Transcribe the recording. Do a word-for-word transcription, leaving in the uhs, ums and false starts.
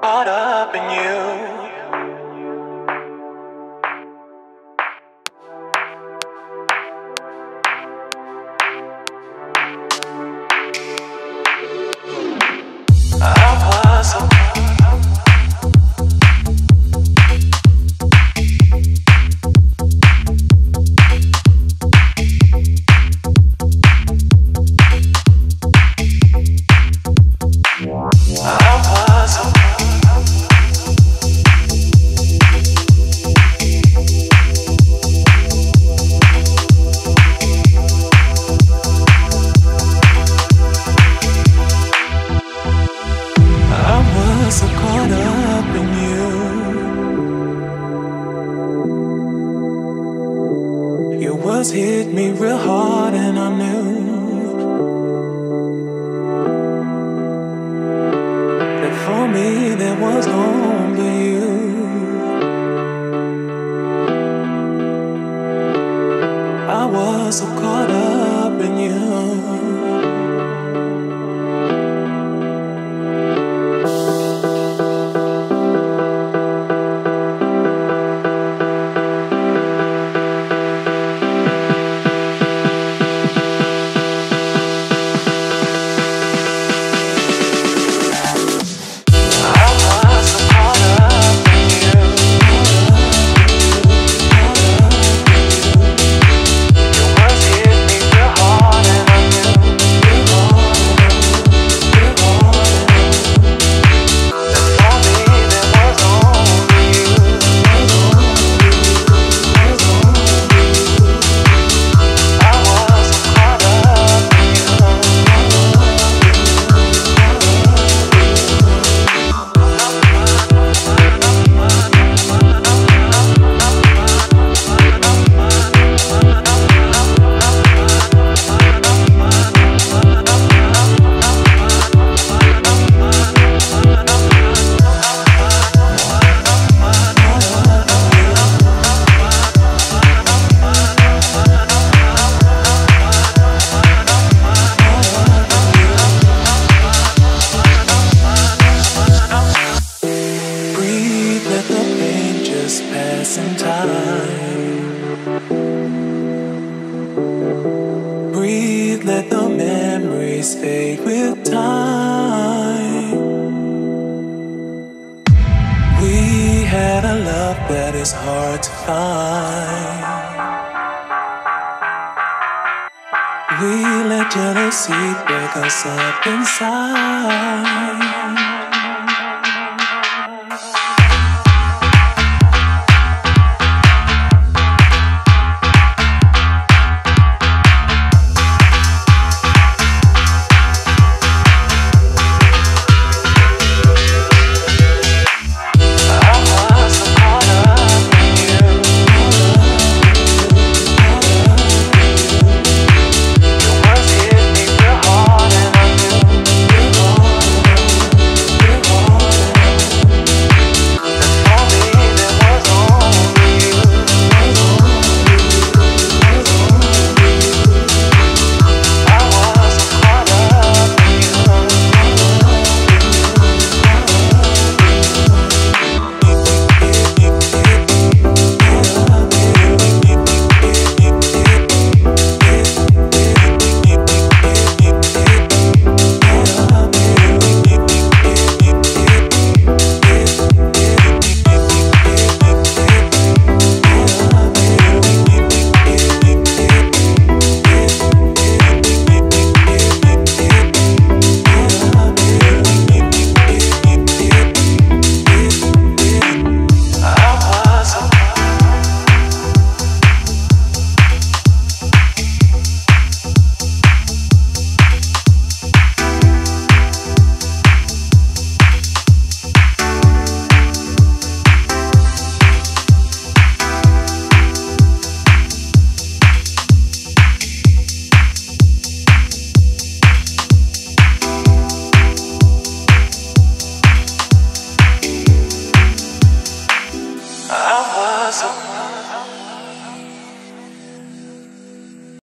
caught up in you. I was so so caught up in you. Your words hit me real hard and I knew that for me there was only you. I was so caught up in you. Passing time. Breathe, let the memories fade with time. We had a love that is hard to find. We let jealousy break us up inside.